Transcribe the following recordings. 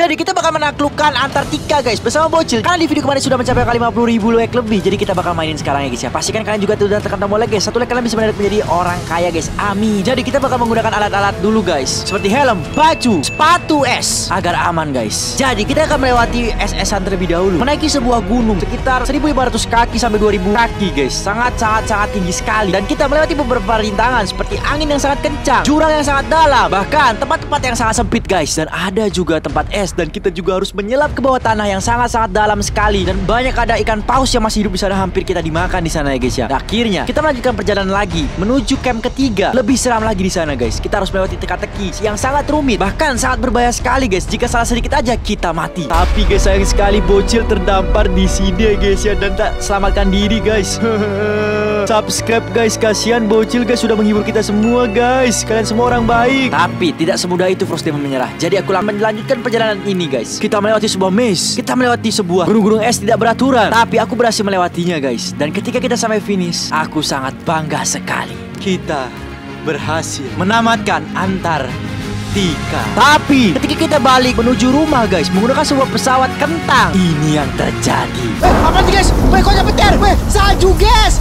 Jadi kita bakal menaklukkan Antartika guys bersama Bocil. Karena di video kemarin sudah mencapai 50.000 like lebih. Jadi kita bakal mainin sekarang ya guys ya. Pastikan kalian juga sudah tekan tombol like guys. Satu like kalian bisa menjadi orang kaya guys. Amin. Jadi kita bakal menggunakan alat-alat dulu guys, seperti helm, baju, sepatu es agar aman guys. Jadi kita akan melewati es-esan terlebih dahulu, menaiki sebuah gunung sekitar 1.500 kaki sampai 2.000 kaki guys. Sangat tinggi sekali. Dan kita melewati beberapa rintangan seperti angin yang sangat kencang, jurang yang sangat dalam, bahkan tempat-tempat yang sangat sempit guys. Dan ada juga tempat es. Dan kita juga harus menyelam ke bawah tanah yang sangat dalam sekali. Dan banyak ada ikan paus yang masih hidup di sana, hampir kita dimakan di sana ya guys ya. Dan akhirnya kita melanjutkan perjalanan lagi menuju camp ketiga. Lebih seram lagi di sana guys. Kita harus melewati teka-teki yang sangat rumit, bahkan sangat berbahaya sekali guys. Jika salah sedikit aja kita mati. Tapi guys, sayang sekali Bocil terdampar di sini ya guys ya, dan tak selamatkan diri guys. Subscribe guys, kasihan Bocil guys, sudah menghibur kita semua guys. Kalian semua orang baik. Tapi tidak semudah itu Frostdemon menyerah. Jadi aku melanjutkan perjalanan ini guys. Kita melewati sebuah maze, kita melewati sebuah gunung-gunung es tidak beraturan. Tapi aku berhasil melewatinya guys. Dan ketika kita sampai finish, aku sangat bangga sekali. Kita berhasil menamatkan Antartika. Tapi ketika kita balik menuju rumah guys, menggunakan sebuah pesawat kentang, ini yang terjadi. Apa sih guys? Kok ada petir? Salju guys.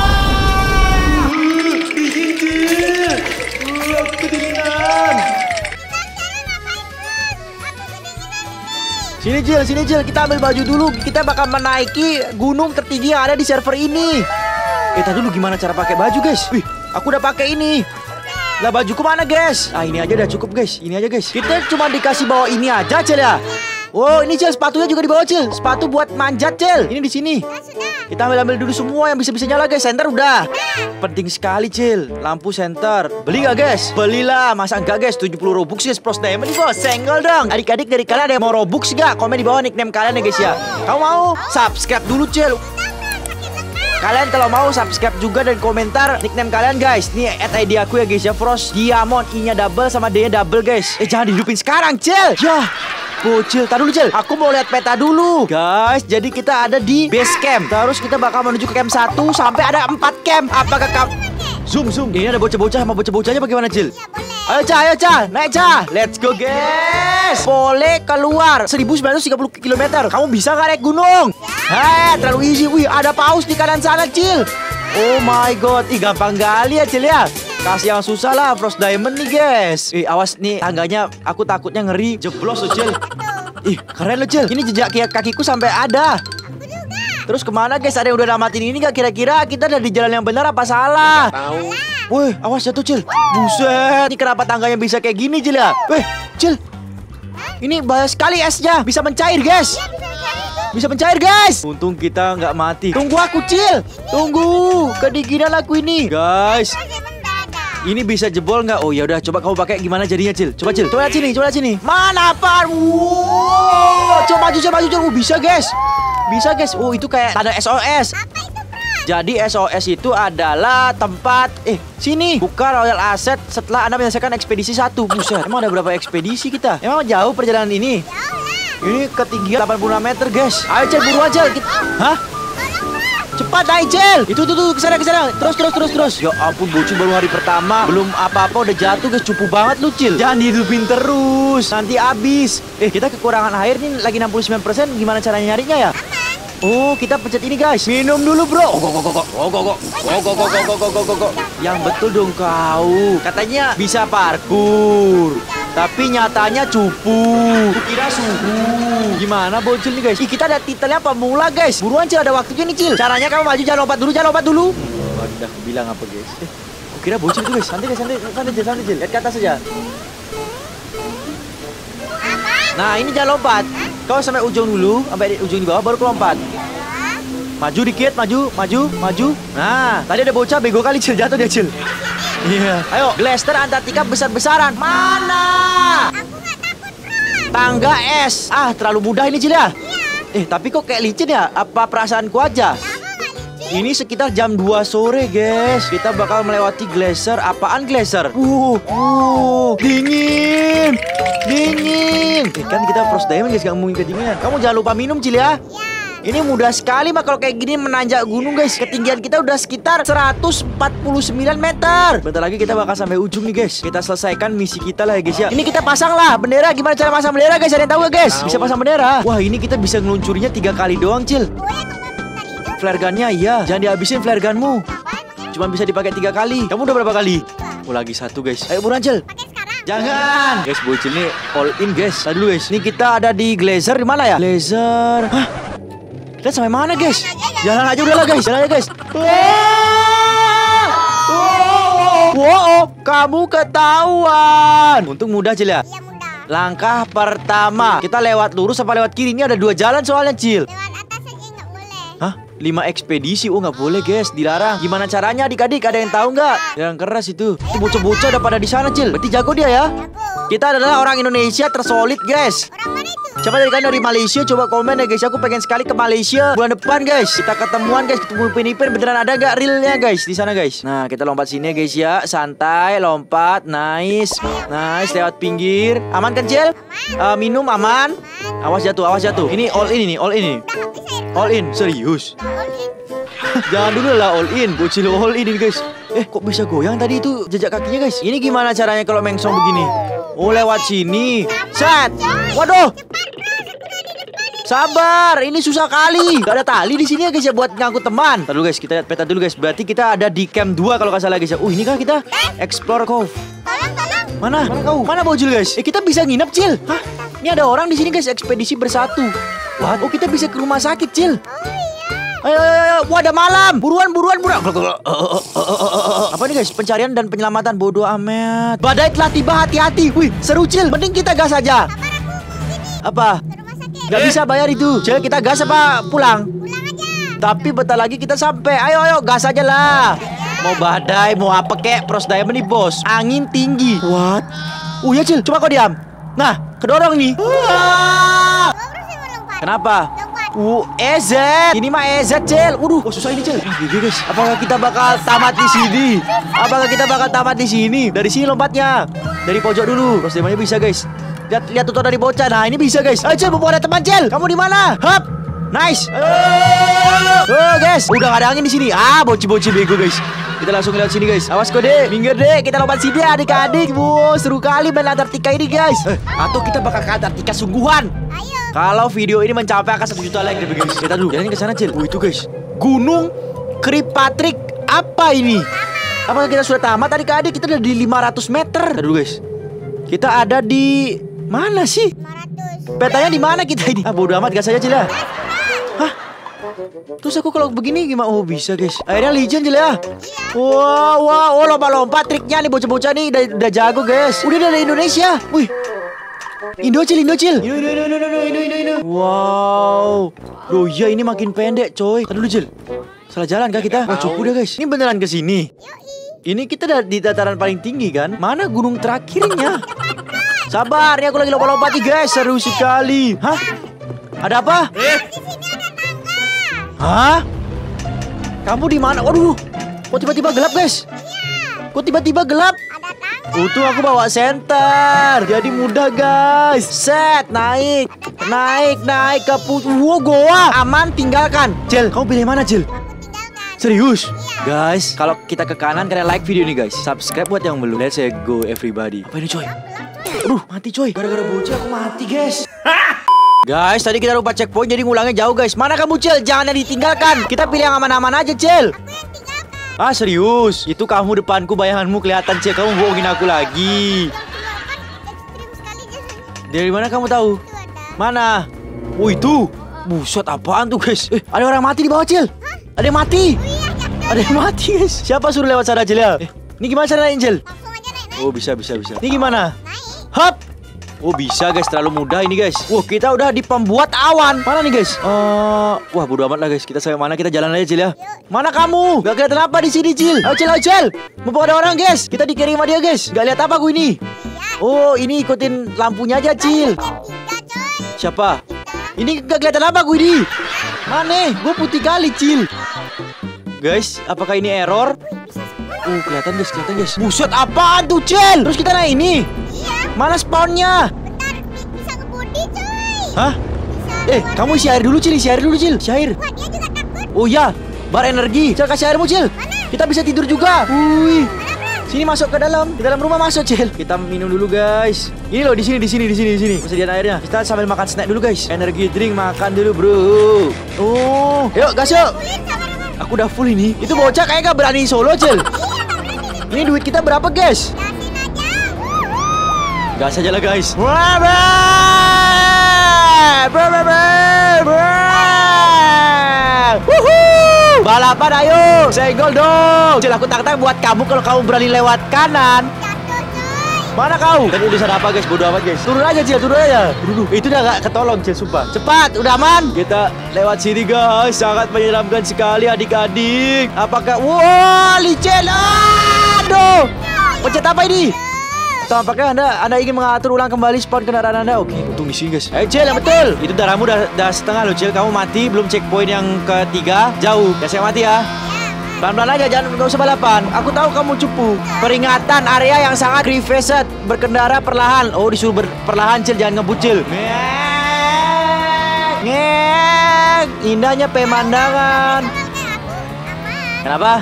Kedinginan. Sini Jil, kita ambil baju dulu. Kita bakal menaiki gunung tertinggi yang ada di server ini. Tadi dulu gimana cara pakai baju guys? Wih, aku udah pakai ini. Lah bajuku mana guys? Ini aja udah cukup guys. Ini aja guys. Kita cuma dikasih bawa ini aja Cil ya. Oh ini Cil, sepatunya juga dibawa Cil. Sepatu buat manjat Cil. Ini di sini. Kita ambil dulu semua yang bisa nyala guys. Senter udah. Penting sekali Cil. Lampu senter. Beli gak guys? Belilah. Masa enggak guys? 70 Robux guys. Frostdemon nih bos. Senggol dong. Adik-adik dari kalian ada yang mau Robux gak? Komen di bawah nickname kalian ya guys ya. Kamu mau? Subscribe dulu Cil. Kalian kalau mau subscribe juga dan komentar nickname kalian guys. Nih @id aku ya guys ya, Frost Diamond. I-nya double sama D-nya double guys. Jangan dihidupin sekarang Cil. Ya Bocil, tar dulu Cil. Aku mau lihat peta dulu guys. Jadi kita ada di base camp. Terus kita bakal menuju ke camp 1 sampai ada 4 camp. Apakah kamu zoom? Ini ada bocah-bocah sama bocah-bocahnya bagaimana Cil? Ayo Ca, naik Ca. Let's go guys. Boleh keluar 1930 km. Kamu bisa gak naik gunung? Terlalu easy. Wih, ada paus di kanan sana Cil. Oh my god. Gampang kali ya Cil ya. Kasih yang susah lah Frostdemon nih guys. Awas nih tangganya, aku takutnya ngeri jeblos loh Cil. Keren loh Cil. Ini jejak kakiku sampai ada. Terus kemana guys? Ada yang udah namatin ini gak kira-kira? Kita ada di jalan yang benar apa salah? Tahu. Wih, awas jatuh Cil. Buset. Ini kenapa tangganya bisa kayak gini Cil ya? Cil. Ini bahaya sekali esnya. Bisa mencair guys. Bisa mencair guys. Untung kita nggak mati. Tunggu aku Cil. Tunggu. Kedinginan aku ini guys. Ini bisa jebol nggak? Oh ya udah, coba kamu pakai gimana jadinya Cil? Coba Cil, coba lihat sini. Mana apaan? Wow, coba maju. Bisa guys. Oh itu kayak tanda SOS. Jadi SOS itu adalah tempat sini buka Royal Asset setelah Anda menyelesaikan ekspedisi 1. Buset, emang ada berapa ekspedisi kita? Emang jauh perjalanan ini? Ini ketinggian 86 meter guys. Ayo Cil, buruan Cil. Hah? Cepat naik Cil. Itu kesana. Terus. Ya ampun Bocil, baru hari pertama belum apa-apa udah jatuh guys. Cupu banget lu Cil. Jangan dihidupin terus, nanti habis. Kita kekurangan air nih lagi 69%. Gimana caranya nyarinya ya? Oh, kita pencet ini guys. Minum dulu bro. Yang betul dong kau. Katanya bisa parkur, tapi nyatanya cupu. Kukira suhu. Gimana Bocil nih guys? Kita ada titelnya pemula guys. Buruan Cil, ada waktunya nih Cil. Caranya kamu maju, jangan lompat dulu. Udah bilang apa guys? Kukira Bocil tuh guys. Santai Cil. Lihat ke atas saja. Nah ini jangan lompat. Kau sampai ujung dulu, sampai ujung di bawah baru kelompat. Maju dikit, maju. Nah, tadi ada bocah bego kali Cil, jatuh dia Cil. Iya. Ayo, Glacier Antartika besar-besaran. Mana? Aku nggak takut Bro. Tangga es. Terlalu mudah ini Cil ya. Tapi kok kayak licin ya? Apa perasaanku aja? Ini sekitar jam 2 sore guys. Kita bakal melewati glacier. Apaan glacier? Dingin. Kan kita Frostdemon guys, gak mungkin kedinginan. Kamu jangan lupa minum Cil ya. Ya. Ini mudah sekali mah kalau kayak gini menanjak gunung guys. Ketinggian kita udah sekitar 149 meter. Bentar lagi kita bakal sampai ujung nih guys. Kita selesaikan misi kita lah ya guys ya. Ini kita pasang lah bendera. Gimana cara pasang bendera guys? Ada yang tahu gak guys? Bisa pasang bendera. Wah ini kita bisa ngeluncurinya 3 kali doang Cil. Flare gunnya iya. Jangan dihabisin flare gunmu. Cuma bisa dipakai 3 kali. Kamu udah berapa kali? Oh lagi 1 guys. Ayo buruan Cil. Jangan. Guys bocil nih all in guys. Tadi dulu guys. Ini kita ada di Glacier di mana ya? Glacier. Hah? Kita sampai mana guys? Jalan aja udahlah guys. Jalan aja guys. Wow, kamu ketahuan. Untung mudah Cil ya. Iya mudah. Langkah pertama, kita lewat lurus apa lewat kiri? Ini ada 2 jalan soalnya Cil. Lewat atas aja nggak boleh. Hah? 5 ekspedisi? Oh nggak boleh guys, dilarang. Gimana caranya adik-adik? Ada yang tahu nggak? Yang keras itu. Itu bocah-bocah udah pada di sana Cil. Berarti jago dia ya. Jago. Kita adalah orang Indonesia tersolid guys. Orang mana itu? Siapa dari kalian dari Malaysia? Coba komen ya guys. Aku pengen sekali ke Malaysia bulan depan guys. Kita ketemuan guys, ketemu Upin-Ipin. Beneran ada gak realnya guys di sana guys? Nah kita lompat sini ya guys ya. Santai, lompat, nice, nice. Lewat pinggir. Aman kan Cil? Minum aman. Awas jatuh, awas jatuh. Ini all in ini, all in ini. All in, serius. Jangan dulu lah all in. Bocil all in ini guys. Kok bisa goyang tadi itu jejak kakinya guys? Ini gimana caranya kalau mengsong begini? Oh lewat sini. Set. Waduh. Sabar, ini susah kali. Gak ada tali di sini ya guys ya buat ngangkut teman. Ntar dulu guys, kita lihat peta dulu guys. Berarti kita ada di camp 2 kalau nggak salah guys ya. Ini kan kita explore cove. Tolong. Mana? Mana kau? Mana bocil guys? Kita bisa nginep Cil. Hah? Ini ada orang di sini guys, ekspedisi bersatu. What? Oh kita bisa ke rumah sakit Cil. Ayo. Wah ada malam. Buruan. Apa nih guys? Pencarian dan penyelamatan. Bodoh amat. Badai telah tiba, hati-hati. Wih seru Cil. Mending kita gas aja. Apa? Gak bisa bayar itu. Cil kita gas apa pulang? Pulang aja. Tapi bentar lagi kita sampai. Ayo gas aja lah. Mau badai, mau apa kek? Pros Diamond nih bos. Angin tinggi. What? Ya Cil, coba kau diam. Nah, kedorong nih. Kenapa? EZ. Ini mah EZ Cil. Waduh, susah ini Cil. Guys, apakah kita bakal tamat di sini? Dari sini lompatnya. Dari pojok dulu. Pros Diamondnya bisa guys. Lihat tutorial dari bocah. Nah ini bisa guys. Ayo Cil, mumpung ada teman Cil. Kamu di mana? Hap. Nice. Guys, udah gak ada angin di sini. Bocil bego guys. Kita langsung lewat sini guys. Awas kode. Minggir deh. Kita lompat sini adik-adik. Wow, seru kali main Antartika ini guys. Atau kita bakal ke Antartika sungguhan. Ayo. Kalau video ini mencapai angka 1 juta like deh guys. Kita dulu. Jalan ke sana Cil. Itu guys. Gunung Kirkpatrick. Apa ini? Apakah kita sudah tamat adik-adik? Kita udah di 500 meter. Kita dulu guys. Kita ada di mana sih? 500. Petanya di mana kita ini? Bodo amat gas aja Cil ya. Hah? Terus aku kalau begini gimana? Oh bisa guys. Akhirnya legend Cil ya. Wow, lompat-lompat triknya nih bocah-bocah nih udah jago guys. Udah dari Indonesia. Wih. Indo Cil. Indo. Wow. Loh iya ini makin pendek coy. Tadi dulu Cil. Salah jalan kah kita? Cukup udah guys. Ini beneran ke sini. Ini kita di dataran paling tinggi kan? Mana gunung terakhirnya? Sabar, ini aku lagi lompat-lompat nih guys. Seru sekali. Hah? Ada apa? Di sini ada tangga. Hah? Kamu di mana? Waduh. Kok tiba-tiba gelap guys? Kok tiba-tiba gelap? Ada tangga. Untung aku bawa senter. Jadi mudah guys. Set, naik ke goa. Aman, tinggalkan. Cil, kamu pilih mana Cil? Aku tinggalkan. Serius? Guys, kalau kita ke kanan kalian like video ini guys. Subscribe buat yang belum. Let's go everybody. Apa ini coy? Mati coy. Gara-gara bocil aku mati guys. Guys, tadi kita lupa checkpoint jadi ngulangnya jauh guys. Mana kamu Cil? Jangan yang ditinggalkan. Kita pilih yang aman-aman aja Cil. Serius? Itu kamu depanku, bayanganmu kelihatan Cil. Kamu bohongin aku lagi. Ekstrim sekali jalan. Dari mana kamu tahu? Itu ada. Mana? Itu. Buset apaan tuh guys? Ada orang mati di bawah Cil. Ada yang mati. Ada yang mati guys. Siapa suruh lewat sana Cil ya? Ini gimana cara naik Cil? Langsung aja naik. Oh bisa. Ini gimana? Naik. Hop. Oh bisa guys, terlalu mudah ini guys. Kita udah di pembuat awan. Mana nih guys? Wah bodo amat lah guys. Kita sampai mana? Kita jalan aja Cil ya. Mana kamu? Gak kelihatan apa di sini Cil? Ayo Cil. Mumpung ada orang guys. Kita dikirim sama dia guys. Gak lihat apa aku ini. Oh ini ikutin lampunya aja Cil. Siapa? Ini gak kelihatan apa aku ini. Mana? Gue putih kali Cil. Guys, apakah ini error? Kelihatan guys. Buset apaan tuh Cil? Terus kita naik ini. Mana spawnnya? Bentar, bisa ngebody coy. Hah? Kamu isi air dulu, Cil. Isi air dulu, Cil. Isi air. Wah, dia juga takut. Oh ya, bar energi. Cil, kasih airmu, Cil. Kita bisa tidur juga. Wih. Sini masuk ke dalam. Di dalam rumah masuk, Cil. Kita minum dulu, guys. Ini loh, di sini. Persediaan airnya. Kita sambil makan snack dulu, guys. Energi drink makan dulu, bro. Oh, yuk, gas yuk. Aku udah full ini. Itu bocah kayak gak berani solo, Cil. Ini duit kita berapa, guys? Gas aja lah, guys. Balapan, ayo. Senggol dong. Cil, aku tak buat kamu kalau kamu berani lewat kanan. Mana kau? Tadi udah sadar apa, guys? Bodoh amat, guys. Turun aja, Cil. Turun aja. Itu udah gak ketolong, Cil. Sumpah. Cepat, udah aman. Kita lewat sini, guys. Sangat menyeramkan sekali, adik-adik. Apakah... Wah, licin. Aduh. Pencet apa ini? Tampaknya Anda ingin mengatur ulang kembali spawn kendaraan Anda. Oke, untung di sini, guys. Cil, yang betul. Itu darahmu udah setengah loh, Cil. Kamu mati, belum checkpoint yang ketiga. Jauh. Ya, saya mati ya. Pelan-pelan aja, jangan gak usah balapan. Aku tahu kamu cupu. Peringatan area yang sangat private. Berkendara perlahan. Oh, disuruh perlahan, Cil. Jangan ngebut, Cil. Ngek. Indahnya pemandangan. Kenapa?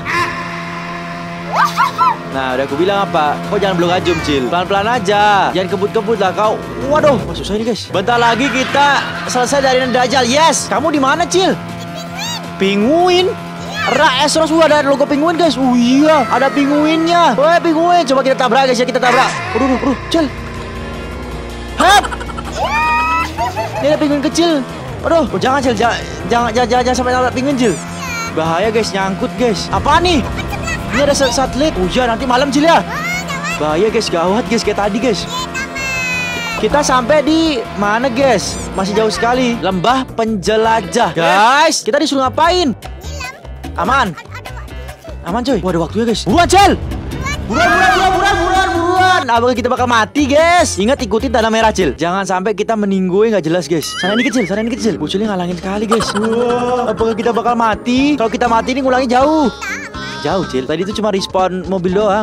Nah, udah aku bilang apa? Kau jangan belum ajum, Cil. Pelan-pelan aja. Jangan kebut-kebut lah kau. Waduh, susah ini, guys. Bentar lagi kita selesai dari Dajjal. Yes. Kamu di mana, Cil? Penguin. Esros ada logo penguin, guys. Oh iya, ada penguinnya. Woi, penguin. Coba kita tabrak, guys ya. Kita tabrak. Aduh, Cil. Hap. Ini ada penguin kecil. Aduh, jangan, Cil. Jangan sampai tabrak penguin, Cil. Bahaya, guys. Nyangkut, guys. Apa nih? Ini ada satelit. Hujan nanti malam, Cil ya. Bahaya, guys. Gawat, guys. Kayak tadi, guys. Kita sampai di mana, guys? Masih jauh sekali. Lembah penjelajah. Guys, kita disuruh ngapain? Aman. Aman, coy. Wah, ada waktunya, guys. Buruan, Cil. Buruan. Abang kita bakal mati, guys. Ingat, ikutin tanda merah, Cil. Jangan sampai kita meninggoy nggak jelas, guys. Sana ini kecil. Bocilnya ngalangin sekali, guys. Wah, apakah kita bakal mati? Kalau kita mati ini ngulangi jauh. Jauh, Cil. Tadi itu cuma respawn mobil doang.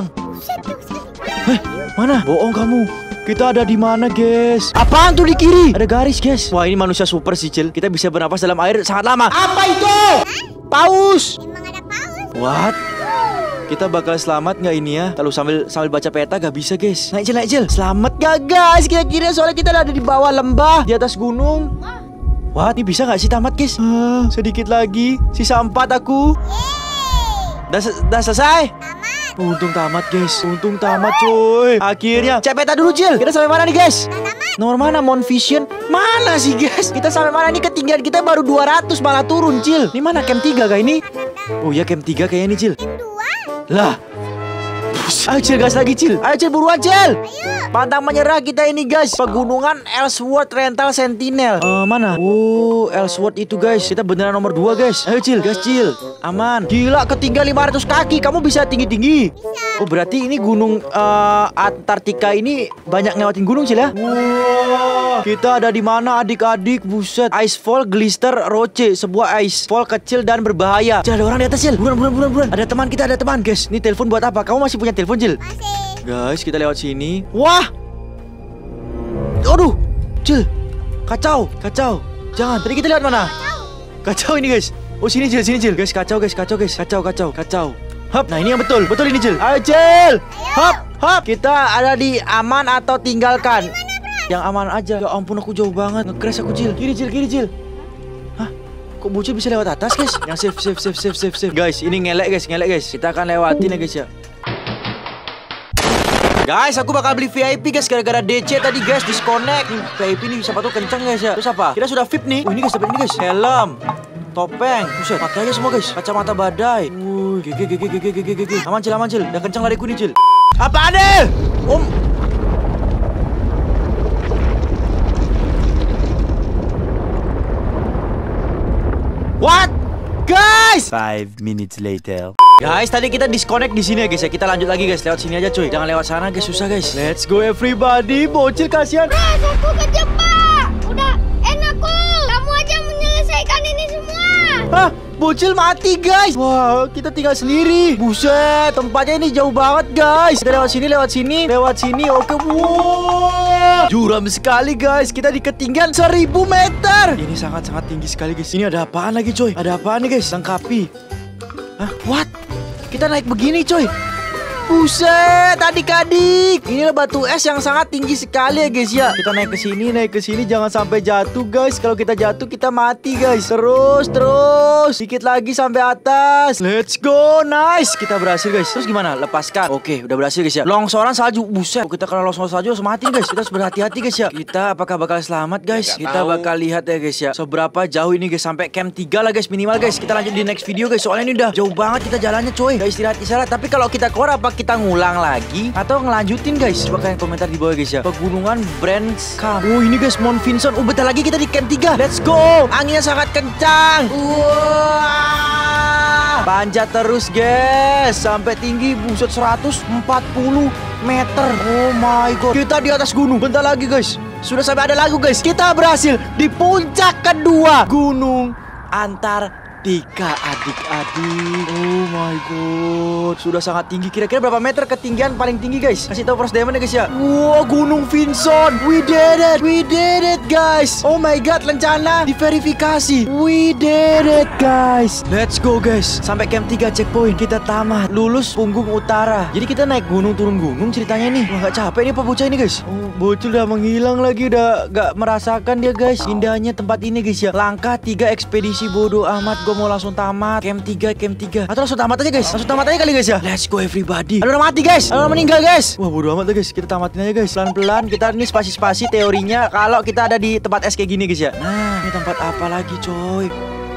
Mana? Bohong kamu. Kita ada di mana, guys? Apaan tuh di kiri? Ada garis, guys. Wah, ini manusia super sih, Cil. Kita bisa bernapas dalam air sangat lama. Apa itu? Paus. Emang ada paus? What? Kita bakal selamat nggak ini ya? Kalau sambil baca peta gak bisa, guys. Naik, Cil. Selamat gak, guys? Kira-kira soalnya kita ada di bawah lembah, di atas gunung. What? Ini bisa nggak sih tamat, guys? Sedikit lagi. Sisa 4 aku. Udah selesai? Untung tamat, guys. Untung tamat, coy. Akhirnya. Cek peta dulu, Cil. Kita sampai mana nih, guys? Nomor mana? Mount Vision. Mana sih, guys? Kita sampai mana nih? Ketinggian kita baru 200 malah turun, Cil. Ini mana camp 3 kah ini? Oh iya, camp 3 kayaknya nih, Cil. Lah. Ayo, Cil, gas lagi, Cil. Ayo, Cil, buruan, Cil. Pantang menyerah kita ini, guys. Pegunungan Ellsworth Rental Sentinel. Mana? Oh, Ellsworth itu, guys. Kita beneran nomor 2, guys. Ayo, Cil, gas, Cil. Aman. Gila, ketinggian 500 kaki. Kamu bisa tinggi-tinggi. Oh, berarti ini gunung Antartika ini banyak ngelewatin gunung, Cil ya? Wow. Kita ada di mana, adik-adik? Buset. Icefall Glister Roche. Sebuah icefall kecil dan berbahaya. Cil, ada orang di atas, Cil. Buruan. Ada teman kita, ada teman, guys. Ini telepon buat apa? Kamu masih punya telepon, Cil? Masih. Guys, kita lewat sini. Wah. Aduh, Cil. Kacau. Jangan. Tadi kita lewat mana? Kacau ini, guys. Oh, sini, Cil. Guys, kacau. Hop. Nah, ini yang betul ini, Cil. Ayo, Cil. Hop. Kita ada di aman atau tinggalkan? Yang aman aja. Ya ampun, aku jauh banget. Nge-crash aku, Cil. Kiri, Cil. Hah? Kok bocil bisa lewat atas, guys? Yang safe. Guys, ini ngelek, guys. Kita akan lewatin ya, guys ya. Guys, aku bakal beli VIP, guys. Gara-gara DC tadi, guys, disconnect. VIP ini siapa tuh kencang, guys ya. Terus apa? Kita sudah VIP nih. Oh, ini, guys, dapat ini, guys. Helm, topeng. Buset, pakai aja semua, guys. Kacamata badai. GG. Aman, Cil. Udah kencang lariku nih, Cil. Apa ada? What? Guys! 5 minutes later. Guys, tadi kita disconnect di sini ya, guys ya. Kita lanjut lagi, guys. Lewat sini aja, cuy. Jangan lewat sana, guys. Susah, guys. Let's go, everybody. Bocil kasihan. Guys, aku kejebak. Udah enak kok. Kamu aja menyelesaikan ini semua. Hah? Bocil mati guys. Wah, kita tinggal sendiri. Buset, tempatnya ini jauh banget guys. Kita lewat sini. Oke, wow, juram sekali guys. Kita di ketinggian 1000 meter. Ini sangat-sangat tinggi sekali guys. Ini ada apaan lagi coy? Ada apaan nih guys? Lengkapi. Hah? What? Kita naik begini coy. Buset, adik-adik. Inilah batu es yang sangat tinggi sekali ya guys ya. Kita naik ke sini, jangan sampai jatuh guys. Kalau kita jatuh kita mati guys. Terus. Dikit lagi sampai atas. Let's go, nice. Kita berhasil guys. Terus gimana? Lepaskan. Oke, udah berhasil guys ya. Longsoran salju. Buset, kita kena longsoran salju langsung mati guys. Kita harus berhati-hati guys ya. Kita apakah bakal selamat guys? Kita bakal lihat ya guys ya. Seberapa jauh ini guys, sampai camp 3 lah guys minimal guys. Kita lanjut di next video guys. Soalnya ini udah jauh banget kita jalannya coy. Guys, istirahat. Tapi kalau kita keluar apa kita ngulang lagi atau ngelanjutin guys? Coba kalian komentar di bawah guys ya. Pegunungan Brands Camp. Oh ini guys Mount Vinson. Bentar lagi kita di camp 3. Let's go. Anginnya sangat kencang. Wah. Panjat terus guys sampai tinggi buset 140 meter. Oh my god. Kita di atas gunung. Bentar lagi guys. Sudah sampai ada lagu guys. Kita berhasil di puncak kedua Gunung Antartika adik-adik. Oh my god, sudah sangat tinggi. Kira-kira berapa meter ketinggian paling tinggi guys? Kasih tahu Pros Diamond ya guys ya. Wow, Gunung Vinson. We did it guys. Oh my god, lencana diverifikasi. We did it guys. Let's go guys. Sampai camp 3 checkpoint. Kita tamat. Lulus Punggung Utara. Jadi kita naik gunung turun gunung ceritanya nih. Wah, gak capek nih Pak bocah ini guys. Oh, bocil udah menghilang lagi. Udah gak merasakan dia guys indahnya tempat ini guys ya. Langkah 3 ekspedisi bodoh amat. Gue mau langsung tamat camp 3. Atau langsung tamat aja guys. Langsung tamat aja kali guys ya. Let's go everybody. Ada orang mati guys. Ada orang meninggal guys. Wah bodo amat lah guys. Kita tamatin aja guys. Pelan-pelan. Kita ini spasi-spasi teorinya kalau kita ada di tempat es kayak gini guys ya. Nah ini tempat apa lagi coy?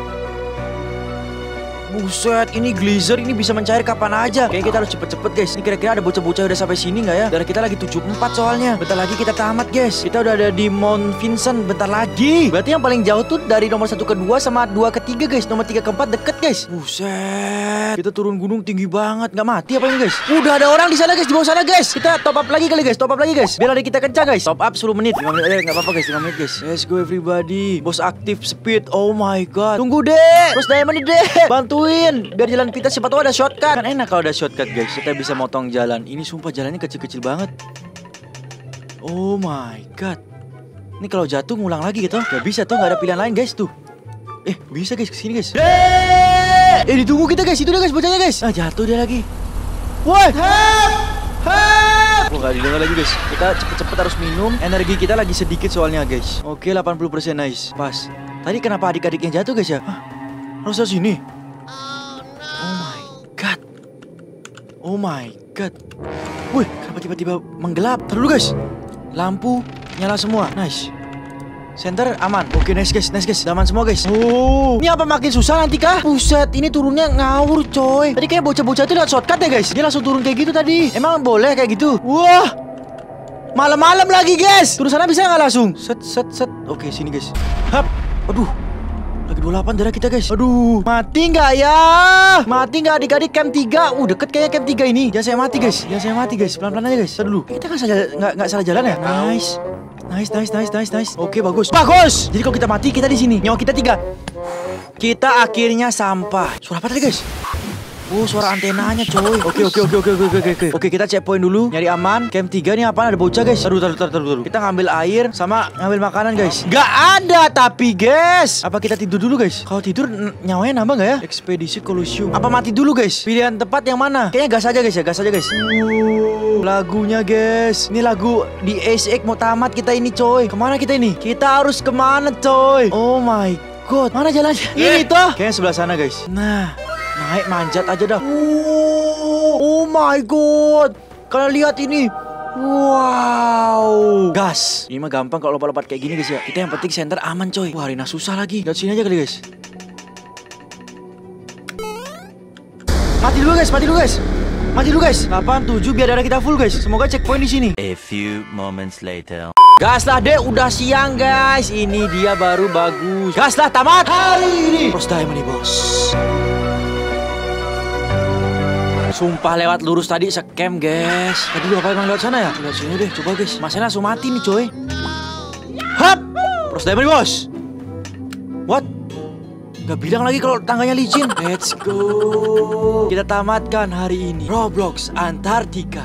Buset, ini geyser ini bisa mencair kapan aja. Kayaknya kita harus cepet-cepet guys. Ini kira-kira ada bocah-bocah udah sampai sini nggak ya? Dan kita lagi 74 soalnya. Bentar lagi kita tamat guys. Kita udah ada di Mount Vinson. Bentar lagi. Berarti yang paling jauh tuh dari nomor 1 ke 2 sama 2 ke 3 guys. Nomor 3 ke 4 deket guys. Buset. Kita turun gunung tinggi banget. Nggak mati apa ini guys? Udah ada orang di sana guys. Di bawah sana guys. Kita top up lagi kali guys. Top up lagi guys. Biar lari kita kencang guys. Top up 10 menit. 5 menit aja nggak apa-apa guys. 5 menit guys. Let's go everybody. Bos aktif speed. Oh my god. Tunggu deh. Terus Diamond nih deh. Bantuin. Biar jalan kita siapa tahu ada shortcut. Kan enak kalau ada shortcut guys. Kita bisa motong jalan. Ini sumpah jalannya kecil-kecil banget. Oh my god. Ini kalau jatuh ngulang lagi gitu. Gak bisa tuh, gak ada pilihan lain guys tuh. Bisa guys kesini guys. Ditunggu kita guys. Itu dia guys bocahnya guys. Jatuh dia lagi. Woi, help. Oh gak didengar lagi guys. Kita cepet-cepet harus minum. Energi kita lagi sedikit soalnya guys. Oke 80% nice. Pas. Tadi kenapa adik-adik yang jatuh guys ya? Harus dari sini. Oh my god. Wih, kenapa tiba-tiba menggelap? Taruh dulu guys. Lampu nyala semua. Nice. Center aman. Oke, nice guys. Aman semua guys. Oh, ini apa makin susah nanti kah? Buset, ini turunnya ngawur coy. Tadi kayak bocah-bocah itu lewat shortcut ya guys. Dia langsung turun kayak gitu tadi. Emang boleh kayak gitu? Wah, malam-malam lagi guys. Turun sana bisa nggak langsung? Set. Oke, sini guys. Hap. Aduh. Lagi 28 darah kita guys. Aduh, mati nggak ya? Mati nggak adik-adik camp 3? Deket kayaknya camp 3 ini. Jangan saya mati guys. Pelan-pelan aja guys. Ntar dulu. Kita nggak salah jalan ya? Nice. Oke, bagus. Jadi kalau kita mati kita di sini. Nyawa kita 3. Kita akhirnya sampai. Suara apa tadi guys? Oh, suara antenanya coy. Oke, kita checkpoint dulu. Nyari aman. Camp 3 nih apaan? Ada bocah guys. Taruh. Kita ngambil air sama ngambil makanan guys. Gak ada tapi guys. Apa kita tidur dulu guys? Kalau tidur nyawanya nambah gak ya? Ekspedisi Colosseum. Apa mati dulu guys? Pilihan tepat yang mana? Kayaknya gas aja guys. Lagunya guys. Ini lagu di SX mau tamat kita ini coy. Kemana kita ini? Kita harus kemana coy? Oh my god. Mana jalannya? Ini toh. Kayaknya sebelah sana guys. Nah, naik manjat aja dah. Oh my god. Kalian lihat ini. Wow. Gas. Ini mah gampang kalau lompat-lompat kayak gini guys ya. Kita yang penting center aman coy. Wah, arena susah lagi. Lihat sini aja kali guys. Mati dulu guys. 8, 7 biar darah kita full guys. Semoga checkpoint di sini. A few moments later. Gas lah deh, udah siang guys. Ini dia baru bagus. Gas lah, tamat hari ini. Pros Diamond nih bos. Sumpah lewat lurus tadi scam guys. Tadi apa emang lewat sana ya? Lewat sini deh, coba guys. Masanya langsung mati nih coy. Hap. Pros Diamond nih bos. What? Gak bilang lagi kalau tangganya licin. Let's go. Kita tamatkan hari ini Roblox Antartika.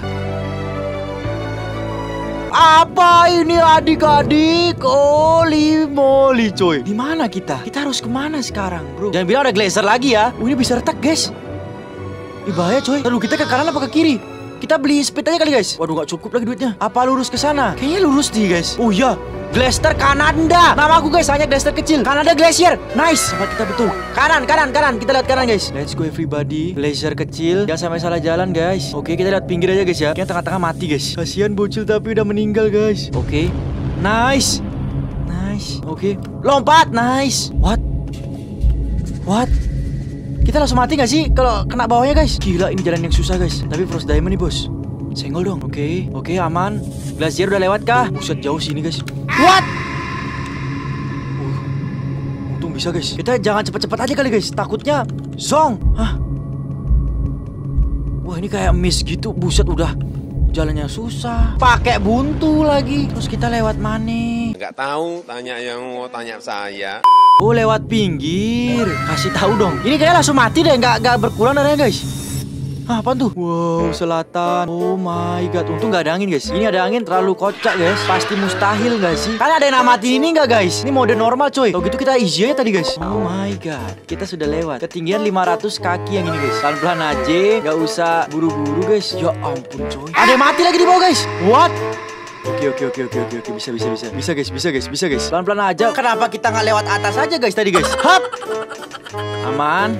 Apa ini adik-adik? Holy moly coy. Di mana kita? Kita harus kemana sekarang bro? Jangan bilang ada glacier lagi ya. Ini bisa retak guys. Ih bahaya coy. Lalu kita ke kanan apa ke kiri? Kita beli speed aja kali guys. Waduh gak cukup lagi duitnya. Apa lurus ke sana? Kayaknya lurus nih guys. Oh iya, Glacier Kanada. Nama aku guys, hanya Glacier kecil. Kanada Glacier. Nice. Tempat kita betul. Kanan. Kita lihat kanan guys. Let's go everybody. Glacier kecil. Jangan sampai salah jalan guys. Oke, kita lihat pinggir aja guys ya. Kayaknya tengah-tengah mati guys. Kasihan bocil tapi udah meninggal guys. Oke. Nice. Oke. Lompat. Nice. What? Kita langsung mati gak sih kalau kena bawahnya guys? Gila ini jalan yang susah guys. Tapi Frost Diamond nih bos. Senggol dong. Oke, aman. Glacier udah lewat kah? Buset jauh sini guys. What? Untung bisa guys. Kita jangan cepet-cepet aja kali guys. Takutnya zong. Hah? Wah ini kayak miss gitu. Buset udah jalannya susah. Pakai buntu lagi. Terus kita lewat mana? Nggak tahu, tanya yang mau tanya saya. Oh lewat pinggir. Kasih tahu dong. Ini kayaknya langsung mati deh. Nggak berkurang darahnya guys. Hah, apaan tuh? Wow, selatan. Oh my god. Untung nggak ada angin guys. Ini ada angin terlalu kocak guys. Pasti mustahil gak sih? Kan ada yang mati ini nggak guys? Ini mode normal coy. Kalau gitu kita easy aja tadi guys. Oh my god. Kita sudah lewat. Ketinggian 500 kaki yang ini guys. Pelan-pelan aja. Nggak usah buru-buru guys. Ya ampun coy. Ada yang mati lagi di bawah guys. What? Oke. Bisa guys. Pelan-pelan aja. Kenapa kita nggak lewat atas aja guys tadi guys? Hap. Aman.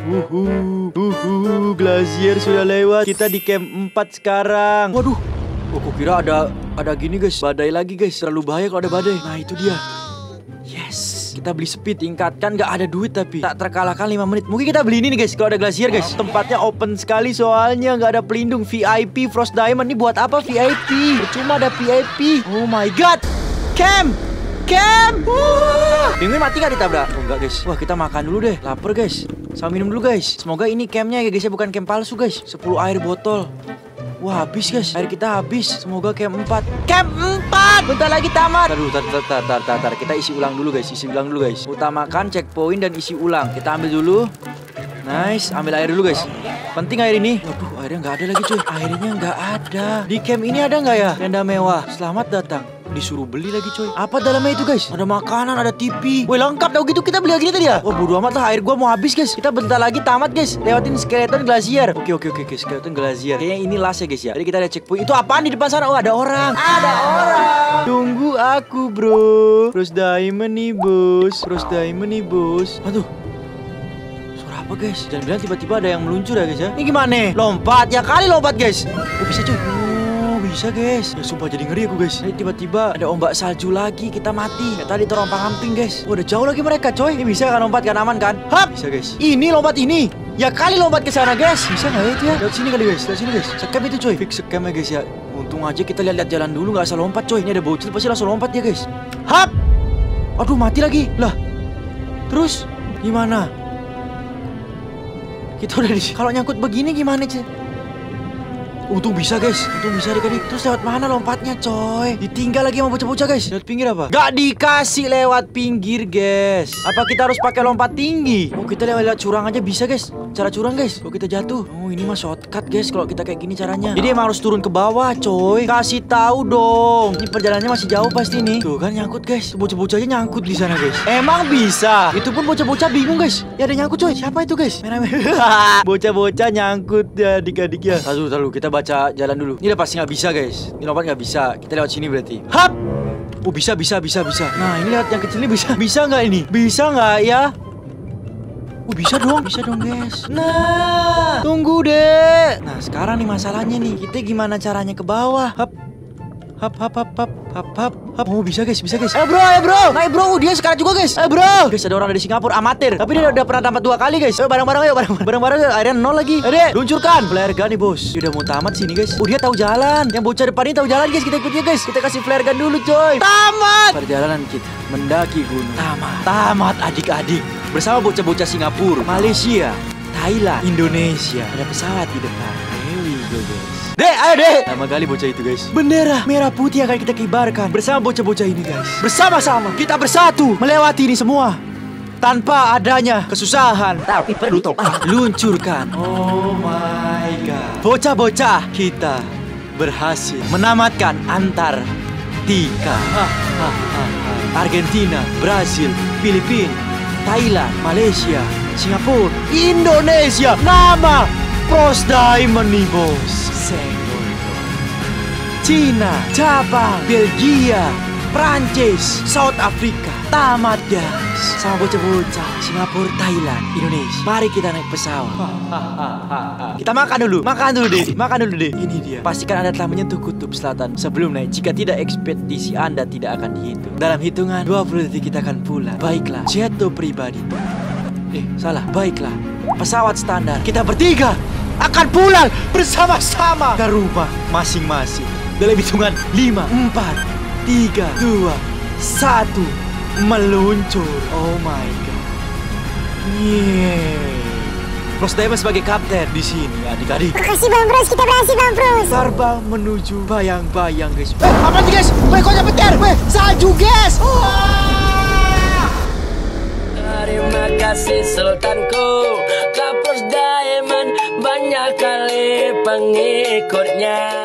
Glacier sudah lewat. Kita di camp 4 sekarang. Waduh. Aku kira ada gini guys. Badai lagi guys. Terlalu bahaya kalau ada badai. Nah itu dia. Yes. Kita beli speed, tingkatkan. Gak ada duit tapi tak terkalahkan 5 menit. Mungkin kita beli ini nih guys. Kalau ada glacier guys. Tempatnya open sekali soalnya. Gak ada pelindung. VIP Frost Diamond. Ini buat apa VIP? Cuma ada VIP. Oh my god. Camp. Penguin mati gak ditabrak? Oh enggak guys. Wah kita makan dulu deh. Lapar guys. Sama minum dulu guys. Semoga ini campnya ya guys ya. Bukan camp palsu guys. 10 air botol. Wah habis guys. Air kita habis. Semoga camp 4. Camp 4. Bentar lagi tamat. Tar. Kita isi ulang dulu guys. Utamakan checkpoint dan isi ulang. Kita ambil dulu. Nice. Ambil air dulu guys. Penting air ini. Waduh airnya nggak ada lagi cuy. Airnya nggak ada. Di camp ini ada nggak ya tenda mewah? Selamat datang. Disuruh beli lagi coy. Apa dalamnya itu guys? Ada makanan, ada TV. Woi lengkap tau gitu. Kita beli lagi tadi ya. Oh bodo amat lah. Air gua mau habis guys. Kita bentar lagi tamat guys. Lewatin skeleton glacier. Oke. Skeleton glacier. Kayaknya ini last ya guys ya. Jadi kita ada checkpoint. Itu apaan di depan sana? Oh ada orang. Tunggu aku bro. Frost Diamond nih bos. Aduh. Suara apa guys? Jangan bilang tiba-tiba ada yang meluncur ya guys ya. Ini gimana? Lompat. Ya kali lompat guys. Oh bisa cuy. Bisa guys. Ya sumpah jadi ngeri aku guys. Tiba-tiba ada ombak salju lagi. Kita mati. Kayak tadi terompang-amping guys. Udah jauh lagi mereka coy. Ini bisa kan lompat kan aman kan? Hap. Bisa guys. Ini lompat ini. Ya kali lompat ke sana guys. Bisa nggak ya itu ya? Lewat sini kali guys. Scam itu coy. Fix scam ya guys ya. Untung aja kita lihat jalan dulu. Nggak asal lompat coy. Ini ada bocil pasti langsung lompat ya guys. Hap. Aduh mati lagi. Lah. Terus gimana? Kita udah di. Kalau nyangkut begini gimana cuy? Untung bisa guys. Adik-adik. Terus lewat mana lompatnya coy? Ditinggal lagi sama bocah-bocah guys. Lewat pinggir apa? Gak dikasih lewat pinggir guys. Apa kita harus pakai lompat tinggi? Oh kita lewat curang aja bisa guys. Cara curang guys. Kalau kita jatuh. Oh ini mah shortcut guys. Kalau kita kayak gini caranya. Jadi emang harus turun ke bawah coy. Kasih tahu dong. Ini perjalanannya masih jauh pasti nih. Tuh kan nyangkut guys. Bocah-bocahnya nyangkut di sana guys. Emang bisa. Itu pun bocah-bocah bingung guys. Ya ada nyangkut coy. Siapa itu guys? Merah-merah. Bocah-bocah nyangkut ya adik-adik ya. Lalu kita baca jalan dulu. Ini udah pasti nggak bisa guys. Ini lompat nggak bisa. Kita lewat sini berarti. Hap. Oh bisa. Nah ini lewat yang kecil ini bisa. Bisa nggak ini? Bisa nggak ya? Oh bisa dong guys. Nah tunggu deh. Nah sekarang nih masalahnya nih. Kita gimana caranya ke bawah? Hap. Oh bisa guys. Bro. Naik bro. Dia sekarang juga guys. Bro. Guys ada orang dari Singapura amatir. Tapi dia udah pernah tamat 2 kali guys. Bareng-bareng yuk. Akhirnya 0 lagi. Ayo luncurkan. Flare gun nih bos. Dia udah mau tamat sini guys. Oh dia tahu jalan. Yang bocah depan ini tahu jalan guys. Kita ikut dia guys. Kita kasih flare gun dulu coy. Tamat. Perjalanan kita mendaki gunung. Tamat adik-adik. Bersama bocah-bocah Singapura, Malaysia, Thailand, Indonesia. Ada pesawat di depan. Here we go guys. Ayo deh. Lama kali bocah itu guys. Bendera merah putih akan kita kibarkan bersama bocah-bocah ini guys. Bersama-sama kita bersatu melewati ini semua. tanpa adanya kesusahan. Tapi perlu tobat. Luncurkan. Oh my god. Bocah-bocah kita berhasil menamatkan Antartika. Argentina, Brazil, Filipina, Thailand, Malaysia, Singapura, Indonesia. Nama Pros Diamond nih bos. Senggol. Cina, Jepang, Belgia, Prancis, South Africa. Tamat guys. Sama bocah-bocah Singapura, Thailand, Indonesia. Mari kita naik pesawat. Kita makan dulu deh. Makan dulu deh. Ini dia. Pastikan Anda telah menyentuh kutub selatan sebelum naik. Jika tidak, ekspedisi Anda tidak akan dihitung. Dalam hitungan 20 detik kita akan pulang. Baiklah, jatuh pribadi. Salah. Baiklah, pesawat standar. Kita bertiga akan pulang bersama-sama ke rumah masing-masing. Dalam hitungan 5, 4, 3, 2, 1. Meluncur. Oh my god. Pros Diamond sebagai kapten di sini adik-adik. Makasih Bang Pros, kita berhasil Bang Pros. Terbang menuju bayang-bayang guys. Apa sih guys? Kok petir? Salju guys. Terima kasih Sultanku, Kak Pros Diamond banyak kali pengikutnya.